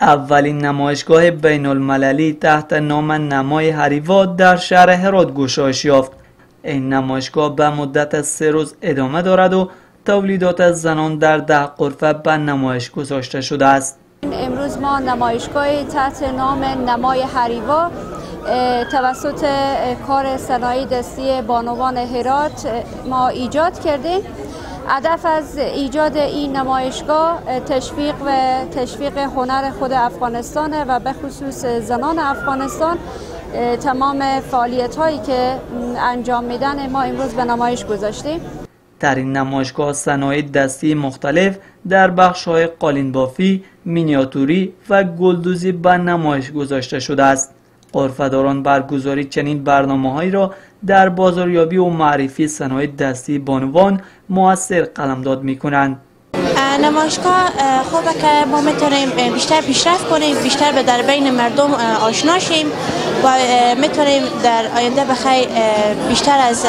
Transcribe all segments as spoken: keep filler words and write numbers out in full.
اولین نمایشگاه بین المللی تحت نام نمای هریوا در شهر هرات گشایش یافت. این نمایشگاه به مدت سه روز ادامه دارد و تولیدات زنان در ده غرفه به نمایش گذاشته شده است. امروز ما نمایشگاه تحت نام نمای هریوا توسط کار صنایع دستی بانوان هرات ما ایجاد کردیم. هدف از ایجاد این نمایشگاه تشویق و تشویق هنر خود افغانستان و به خصوص زنان افغانستان. تمام فعالیت هایی که انجام میدن ما امروز به نمایش گذاشتیم. در این نمایشگاه صنایع دستی مختلف در بخش‌های قالین بافی، مینیاتوری و گلدوزی به نمایش گذاشته شده است. غرفه‌داران برگزاری چنین برنامه‌هایی را در بازاریابی و معرفی صنایع دستی بانوان مؤثر قلمداد می‌کنند. نمایشگاه خوبه که ما میتونیم بیشتر پیشرفت کنیم، بیشتر به در بین مردم آشنا شیم و میتونیم در آینده بخیر بیشتر از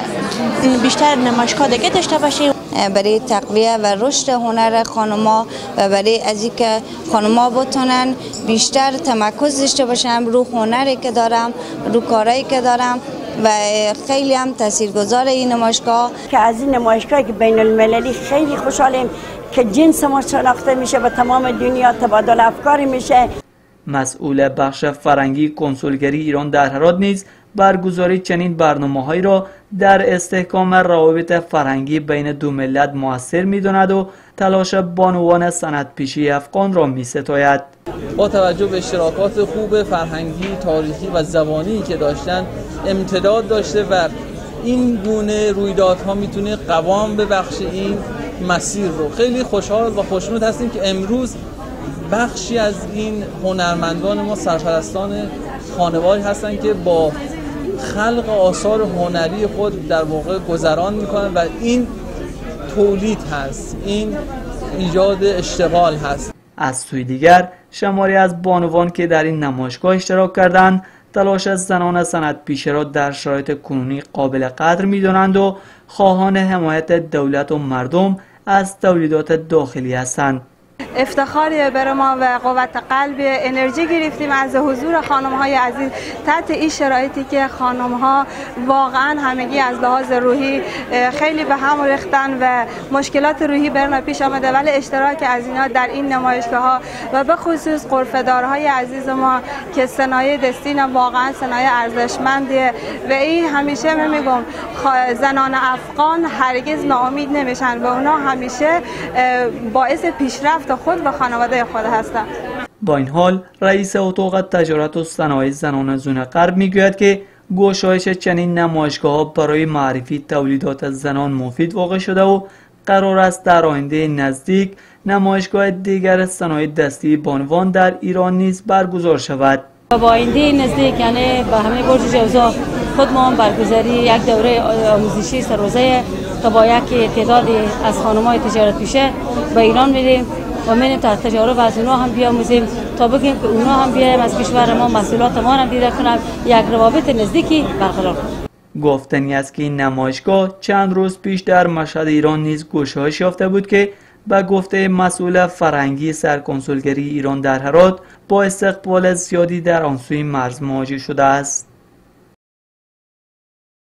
بیشتر نمایشگاه دیگه داشته باشیم برای تقویه و رشد هنر خانم‌ها و برای از اینکه خانم‌ها بتونن بیشتر تمرکز داشته باشن رو هنری که دارم، رو کارهایی که دارم و خیلی هم تاثیرگذار این نمایشگاه که از این نمایشگاهی که بین المللی خیلی خوشحالیم که جنس ما شناخته میشه و تمام دنیا تبادل افکار میشه. مسئول بخش فرهنگی کنسولگری ایران در هرات نیز برگزاری چنین برنامه‌هایی را در استحکام روابط فرهنگی بین دو ملت موثر می‌داند و تلاش بانوان صنعت‌پیشه افغان را می‌ستاید. با توجه به اشتراکات خوب فرهنگی، تاریخی و زبانی که داشتن امتداد داشته و این گونه رویدادها میتونه قوام ببخشه این مسیر رو. خیلی خوشحال و خوشنود هستیم که امروز بخشی از این هنرمندان ما سرپرستان خانواری هستند که با خلق آثار هنری خود در واقع گذران میکنن و این تولید هست، این ایجاد اشتغال هست. از سوی دیگر شماری از بانوان که در این نمایشگاه اشتراک کردند تلاش از زنان صنعت‌پیشه را در شرایط کنونی قابل قدر می‌دانند و خواهان حمایت دولت و مردم از تولیدات داخلی هستند. افتخاری برای ما و قوت قلب انرژی گرفتیم از حضور خانم های عزیز تحت این شرایطی که خانم ها واقعا همگی از لحاظ روحی خیلی به هم ریختن و مشکلات روحی برنا پیش آمده، ولی اشتراک از اینا در این نمایشگاه ها و به خصوص غرفه‌دارهای عزیز ما که صنایع دستی واقعا صنایع ارزشمندیه و این همیشه من میگم زنان افغان هرگز ناامید نمیشن و اونا همیشه باعث پیشرفت خود و خانواده خود هستند. با این حال رئیس اتاق تجارت و صنایع زنان زون غرب میگوید که گشایش چنین نمایشگاه‌ها برای معرفی تولیدات زنان مفید واقع شده و قرار است در آینده نزدیک نمایشگاه دیگر صنایع دستی بانوان در ایران نیز برگزار شود. با آینده نزدیک یعنی با همه برج جوزا خود ما هم برگزاری یک دوره آموزشی سرروزه تا با یک تعدادی از خانم‌های تجارت پیشه به ایران میریم و میریم تا تجارب از اونا هم بیاموزیم تا بگیم که اونا هم بیایم از کشور ما محصولات ما هم دیده کنند، یک روابط نزدیکی برقرار کنند. گفتنی است که این نمایشگاه چند روز پیش در مشهد ایران نیز گشایش یافته بود که به گفته مسئول فرهنگی سرکنسولگری ایران در هرات با استقبال زیادی در آن سوی مرز مواجه شده است.